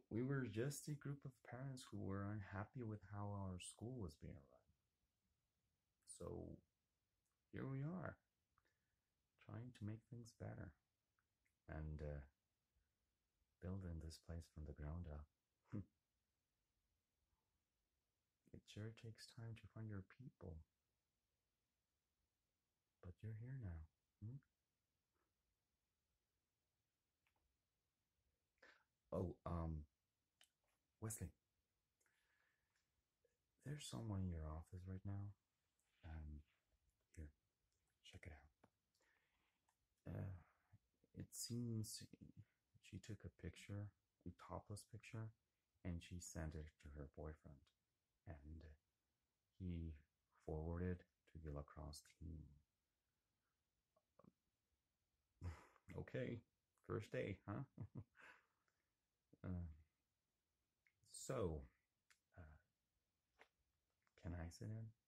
We were just a group of parents who were unhappy with how our school was being run. So here we are, trying to make things better and building this place from the ground up. It sure takes time to find your people, but you're here now. Hmm? Oh, Wesley, there's someone in your office right now. Um, Here, check it out. Uh, it seems she took a picture, a topless picture, and she sent it to her boyfriend. And he forwarded to the lacrosse team. Okay, first day, huh? uh, so, uh, can I sit in?